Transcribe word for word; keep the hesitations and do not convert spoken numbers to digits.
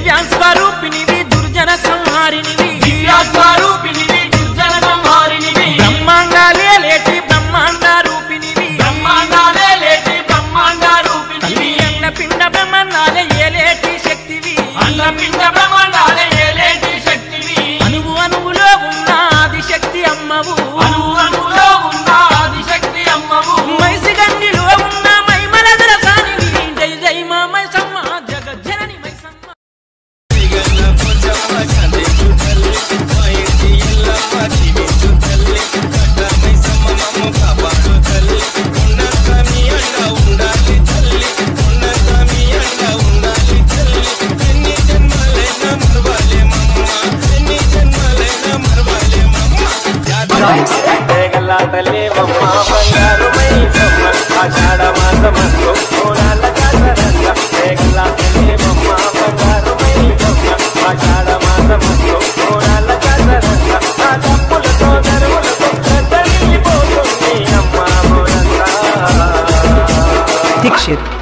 దివ్యాస్వరూపిణివి దుర్జన సంహారిణివి దివ్యాస్వరూపిణివి దుర్జన సంహారిణివి బ్రహ్మాండాలే లేటి బ్రహ్మాండ రూపిణివి బ్రహ్మాండాలే లేటి బ్రహ్మాండ రూపిణివి అన్న పిండ బ్రహ్మాండాలే ఏలేటి శక్తివి అన్న పిండ బ్రహ్మాండాలే ఏలేటి శక్తివి అనువు అనువులో ఉన్న ఆదిశక్తి అమ్మవు అనువు అనువులో ఉన్న ఆదిశక్తి అమ్మవు మైసి గండిలో ఉన్న మైమల దరసానివి జై జై మా మైసమ్మ జగజ్జనని మైసమ్మ తల్లి మమ్మ బంగారు మైసమ్మ ఆషాఢ మాసమందు కోలాల జాతరంగ వేగలా తల్లి మమ్మ బంగారు మైసమ్మ ఆషాఢ మాసమందు కోలాల జాతరంగ ఆ తప్పులతో దరువులతో తల్లిపోతుంది అమ్మ బోరంతా దీక్షిత్